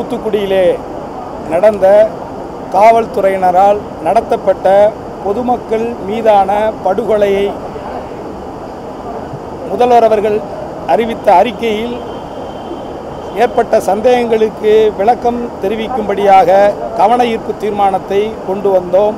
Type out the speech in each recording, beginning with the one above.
தூத்துக்குடியிலே நடந்த காவல்துறையினரால் நடத்தப்பட்ட பொதுமக்கள் மீதான படுகொலையை முதல்வர் அவர்கள் அறிவித்த அறிக்கையில் ஏற்பட்ட சந்தேகங்களுக்கு விளக்கம் தெரிவிக்கும்படியாக கவன ஈர்ப்பு தீர்மானத்தை கொண்டு வந்தோம்.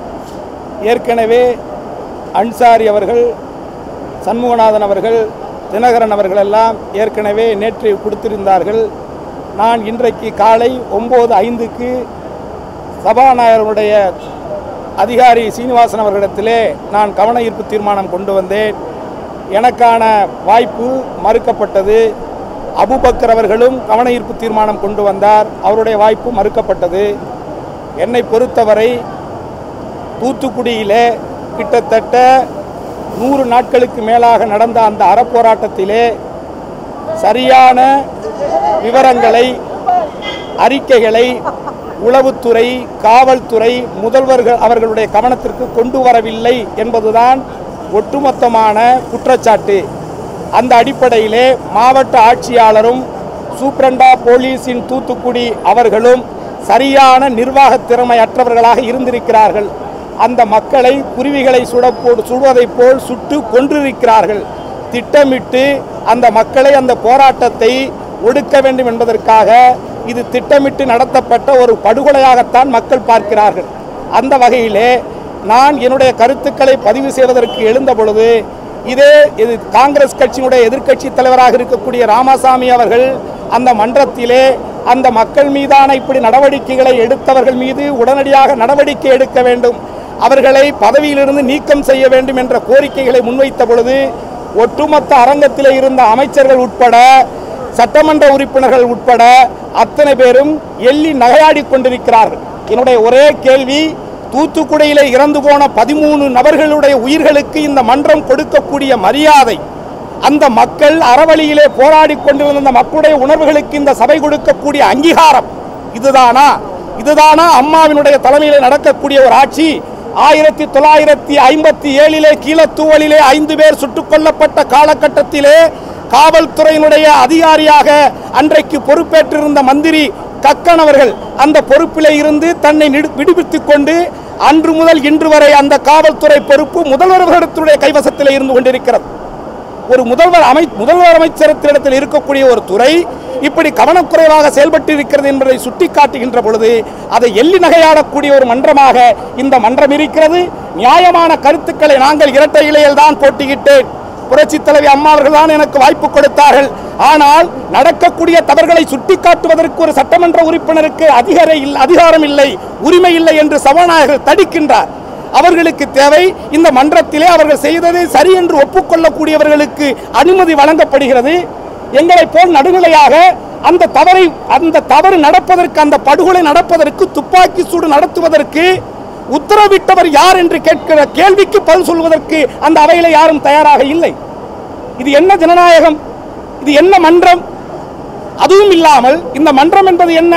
ஏற்கனவே அன்சாரி அவர்கள், சண்முகநாதன் அவர்கள், தினகரன் அவர்களெல்லாம் ஏற்கனவே நேற்று கொடுத்திருந்தார்கள். நான் இன்றைக்கு காலை 9:05க்கு சபாநாயகருடைய அதிகாரி சீனிவாசன் அவர்களிடத்திலே நான் கவன ஈர்ப்பு தீர்மானம் கொண்டு வந்தேன். எனக்கான வாய்ப்பு மறுக்கப்பட்டது. அபுபக்கர் அவர்களும் கவன ஈர்ப்பு தீர்மானம் கொண்டு வந்தார், அவருடைய வாய்ப்பு மறுக்கப்பட்டது. என்னை பொறுத்தவரை தூத்துக்குடியிலே கிட்டத்தட்ட 100 நாட்களுக்கு மேலாக நடந்த அந்த அறப்போராட்டத்திலே சரியான விவரங்களை, அறிக்கைகளை உளவுத்துறை, காவல்துறை, முதல்வர்கள் அவர்களுடைய கவனத்திற்கு கொண்டு வரவில்லை என்பதுதான் ஒட்டுமொத்தமான குற்றச்சாட்டு. அந்த அடிப்படையிலே மாவட்ட ஆட்சியாளரும் சூப்பரண்டா போலீஸின் தூத்துக்குடி அவர்களும் சரியான நிர்வாக திறமையற்றவர்களாக இருந்திருக்கிறார்கள். அந்த மக்களை குருவிகளை சுடுவதைப் போல் சுட்டு கொன்றிருக்கிறார்கள். திட்டமிட்டு அந்த மக்களை, அந்த போராட்டத்தை ஒடுக்க வேண்டும் என்பதற்காக இது திட்டமிட்டு நடத்தப்பட்ட ஒரு படுகொலையாகத்தான் மக்கள் பார்க்கிறார்கள். அந்த வகையிலே நான் என்னுடைய கருத்துக்களை பதிவு செய்வதற்கு எழுந்த பொழுது இது காங்கிரஸ் கட்சியினுடைய எதிர்க்கட்சி தலைவராக இருக்கக்கூடிய ராமசாமி அவர்கள் அந்த மன்றத்திலே அந்த மக்கள் மீதான இப்படி நடவடிக்கைகளை எடுத்தவர்கள் மீது உடனடியாக நடவடிக்கை எடுக்க வேண்டும், அவர்களை பதவியிலிருந்து நீக்கம் செய்ய வேண்டும் என்ற கோரிக்கைகளை முன்வைத்த பொழுது ஒட்டுமொத்த அரங்கத்திலே இருந்த அமைச்சர்கள் உட்பட, சட்டமன்ற உறுப்பினர்கள் உட்பட அத்தனை பேரும் எள்ளி நகையாடி கொண்டிருக்கிறார்கள். என்னுடைய ஒரே கேள்வி, தூத்துக்குடியிலே இறந்து போன 13 நபர்களுடைய உயிர்களுக்கு இந்த மன்றம் கொடுக்கக்கூடிய மரியாதை, அந்த மக்கள் அறவழியிலே போராடி கொண்டிருந்த மக்களுடைய உணர்வுகளுக்கு இந்த சபை கொடுக்கக்கூடிய அங்கீகாரம் இதுதானா அம்மாவினுடைய தலைமையில் நடக்கக்கூடிய ஒரு ஆட்சி? 1957 கீழத்தூவலிலே 5 பேர் சுட்டுக் கொல்லப்பட்ட காலகட்டத்திலே காவல்துறையினுடைய அதிகாரியாக அன்றைக்கு பொறுப்பேற்றிருந்த மந்திரி கக்கன் அவர்கள் அந்த பொறுப்பிலே இருந்து தன்னை விடுவித்துக் கொண்டு அன்று முதல் இன்று வரை அந்த காவல்துறை பொறுப்பு முதல்வர்களுடைய கைவசத்தில் இருந்து கொண்டிருக்கிறது. ஒரு முதல்வர் அமைச்சரத்திடத்தில் இருக்கக்கூடிய ஒரு துறை இப்படி கவனக்குறைவாக செயல்பட்டு இருக்கிறது என்பதை சுட்டிக்காட்டுகின்ற பொழுது அதை எள்ளி நகையாடக்கூடிய ஒரு மன்றமாக இந்த மன்றம் இருக்கிறது. நியாயமான கருத்துக்களை நாங்கள் இரட்டை இலையில் தான் போட்டியிட்டேன். புரட்சி தலைவி அம்மா அவர்கள் தான் எனக்கு வாய்ப்பு கொடுத்தார்கள். ஆனால் நடக்கக்கூடிய தவறுகளை சுட்டிக்காட்டுவதற்கு ஒரு சட்டமன்ற உறுப்பினருக்கு அதிகாரம் இல்லை, உரிமை இல்லை என்று சபாநாயகர் தடுக்கின்றார். அவர்களுக்கு தேவை இந்த மன்றத்திலே அவர்கள் செய்ததை சரி என்று ஒப்புக்கொள்ளக்கூடியவர்களுக்கு அனுமதி வழங்கப்படுகிறது. எங்களை போல் நடுநிலையாக அந்த தவறு நடப்பதற்கு, அந்த படுகொலை நடப்பதற்கு, துப்பாக்கி சூடு நடத்துவதற்கு உத்தரவிட்டவர் யார் என்று கேட்கிற கேள்விக்கு பதில் சொல்வதற்கு அந்த அவையில யாரும் தயாராக இல்லை. இது என்ன ஜனநாயகம்? இது என்ன மன்றம்? அதுவும் இல்லாமல் இந்த மன்றம் என்பது என்ன?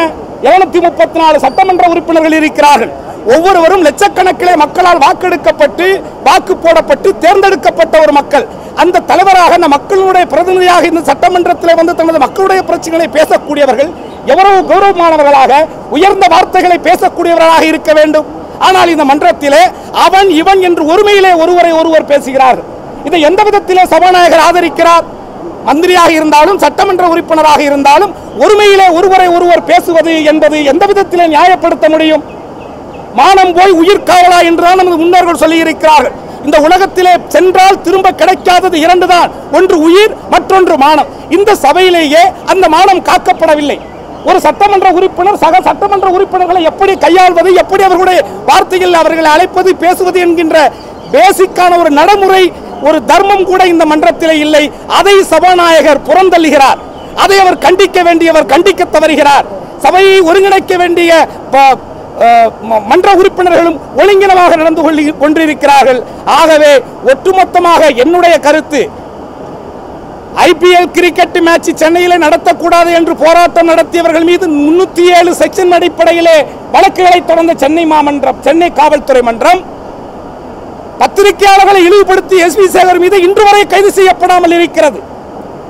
234 சட்டமன்ற உறுப்பினர்கள் இருக்கிறார்கள். ஒவ்வொருவரும் லட்சக்கணக்கிலே மக்களால் வாக்கெடுக்கப்பட்டு, வாக்கு போடப்பட்டு தேர்ந்தெடுக்கப்பட்ட ஒரு மக்கள். அந்த தலைவராக, அந்த மக்களுடைய பிரதிநிதியாக இந்த சட்டமன்றத்தில் வந்து தனது மக்களுடைய பிரச்சனைகளை பேசக்கூடியவர்கள் எவ்வளவு கௌரவமானவர்களாக, உயர்ந்த வார்த்தைகளை பேசக்கூடியவர்களாக இருக்க வேண்டும். ஆனால் இந்த மன்றத்திலே அவன் இவன் என்று ஒருமையிலே ஒருவர் பேசுகிறார்கள். இதை எந்த விதத்திலே சபாநாயகர் ஆதரிக்கிறார்? மந்திரியாக இருந்தாலும் சட்டமன்ற உறுப்பினராக இருந்தாலும் ஒருமையிலே ஒருவர் பேசுவது என்பது எந்த விதத்திலே நியாயப்படுத்த முடியும்? மானம் போய் உயிர் காவலா என்றுதான் நமது முன்னோர்கள் சொல்லியிருக்கிறார்கள். இந்த உலகத்திலே சென்றால் திரும்ப கிடைக்காதது 2 தான், ஒன்று உயிர், மற்றொன்று மானம். இந்த சபையிலேயே அந்த மானம் காக்கப்படவில்லை. ஒரு சட்டமன்ற உறுப்பினர் சக சட்டமன்ற உறுப்பினர்களை எப்படி கையாள்வது, எப்படி அவர்களுடைய வார்த்தையில் அவர்களை அழைப்பது, பேசுவது என்கின்ற பேசிக்கான ஒரு நடைமுறை, ஒரு தர்மம் கூட இந்த மன்றத்திலே இல்லை. அதை சபாநாயகர் புறந்தள்ளுகிறார். அதை அவர் கண்டிக்க வேண்டியவர் கண்டிக்க தவறுகிறார். சபையை ஒருங்கிணைக்க வேண்டிய மன்ற உறுப்பினர்களும் ஒழுங்கினமாக நடந்து கொண்டிருக்கிறார்கள். ஆகவே ஒட்டுமொத்தமாக என்னுடைய கருத்து, IPL கிரிக்கெட் மேட்ச் சென்னையில் நடத்தக்கூடாது என்று போராட்டம் நடத்தியவர்கள் மீது 307 செக்ஷன் அடிப்படையிலே வழக்குகளை தொடர்ந்த சென்னை காவல்துறை மன்றம் பத்திரிகையாளர்களை இழிவுபடுத்தி SP சேகர் மீது இன்று வரை கைது செய்யப்படாமல் இருக்கிறது.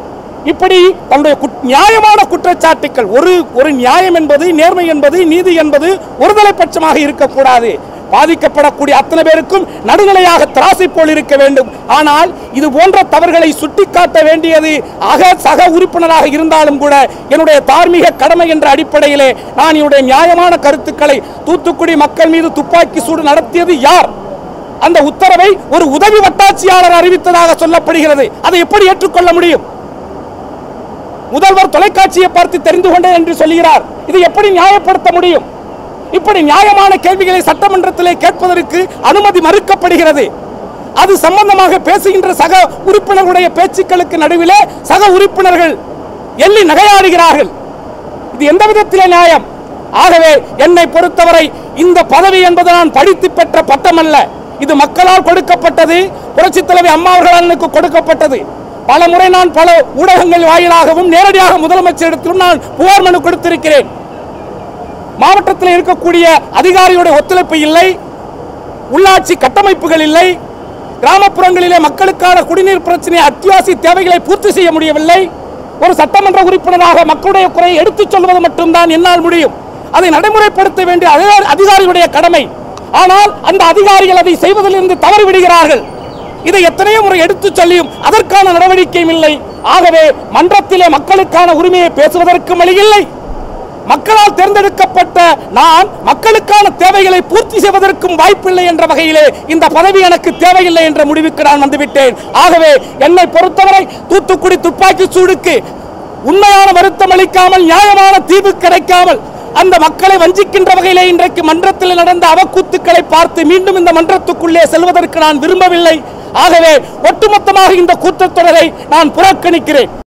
இப்படி தன்னுடைய நியாயமான குற்றச்சாட்டுக்கள், ஒரு நியாயம் என்பது, நேர்மை என்பது, நீதி என்பது ஒருதலை பட்சமாக இருக்கக்கூடாது. பாதிக்கப்படக்கூடிய அத்தனை பேருக்கும் நடுநிலையாக திராசை போல் இருக்க வேண்டும். ஆனால் இது போன்ற தவறுகளை சுட்டிக்காட்ட வேண்டியது சக உறுப்பினராக இருந்தாலும் கூட என்னுடைய தார்மீக கடமை என்ற அடிப்படையிலே நான் என்னுடைய நியாயமான கருத்துக்களை தூத்துக்குடி மக்கள் மீது துப்பாக்கி சூடு நடத்தியது யார்? அந்த உத்தரவை ஒரு உதவி வட்டாட்சியாளர் அறிவித்ததாக சொல்லப்படுகிறது. அதை எப்படி ஏற்றுக்கொள்ள முடியும்? முதல்வர் தொலைக்காட்சியை பார்த்து தெரிந்து கொண்டேன் என்று சொல்கிறார். இது எப்படி நியாயப்படுத்த முடியும்? இப்படி நியாயமான கேள்விகளை சட்டமன்றத்திலே கேட்பதற்கு அனுமதி மறுக்கப்படுகிறது. அது சம்பந்தமாக பேசுகின்ற சக உறுப்பினர்களுடைய பேச்சுக்களுக்கு நடுவிலே சக உறுப்பினர்கள் எள்ளி நகையாடுகிறார்கள். இது எந்த விதத்திலே நியாயம்? ஆகவே என்னை பொறுத்தவரை இந்த பதவி என்பது நான் படித்து பெற்ற பட்டம் அல்ல. இது மக்களால் கொடுக்கப்பட்டது. புரட்சித் தலைவி அம்மா அவர்களுக்கு கொடுக்கப்பட்டது. பல முறை நான் பல ஊடகங்கள் வாயிலாகவும் நேரடியாக முதலமைச்சரிடத்திலும் நான் புகார் மனு கொடுத்திருக்கிறேன். மாவட்டத்தில் இருக்கக்கூடிய அதிகாரிகளுடைய ஒத்துழைப்பு இல்லை, உள்ளாட்சி கட்டமைப்புகள் இல்லை, கிராமப்புறங்களிலே மக்களுக்கான குடிநீர் பிரச்சனை, அத்தியாவசிய தேவைகளை பூர்த்தி செய்ய முடியவில்லை. ஒரு சட்டமன்ற உறுப்பினராக மக்களுடைய குறையை எடுத்துச் சொல்வது மட்டும்தான் என்னால் முடியும். அதை நடைமுறைப்படுத்த வேண்டிய அதிகாரிகளுடைய கடமை. ஆனால் அந்த அதிகாரிகள் அதை செய்வதிலிருந்து தவறிவிடுகிறார்கள். இதை எத்தனையோ முறை எடுத்துச் சொல்லியும் அதற்கான நடவடிக்கையும் இல்லை. ஆகவே மன்றத்திலே மக்களுக்கான உரிமையை பேசுவதற்கும் வழியில்லை. மக்களால் தேர்ந்தெடுக்கப்பட்ட நான் மக்களுக்கான தேவைகளை பூர்த்தி செய்வதற்கும் வாய்ப்பில்லை என்ற வகையிலே இந்த பதவி எனக்கு தேவையில்லை என்ற முடிவுக்கு நான் வந்துவிட்டேன். ஆகவே என்னை பொறுத்தவரை தூத்துக்குடி துப்பாக்கி சூடுக்கு உண்மையான வருத்தம் அளிக்காமல், நியாயமான தீர்வு கிடைக்காமல், அந்த மக்களை வஞ்சிக்கின்ற வகையிலே இன்றைக்கு மன்றத்தில் நடந்த அவக்கூத்துக்களை பார்த்து மீண்டும் இந்த மன்றத்துக்குள்ளே செல்வதற்கு நான் விரும்பவில்லை. ஆகவே ஒட்டுமொத்தமாக இந்த கூட்டத்தொடரை நான் புறக்கணிக்கிறேன்.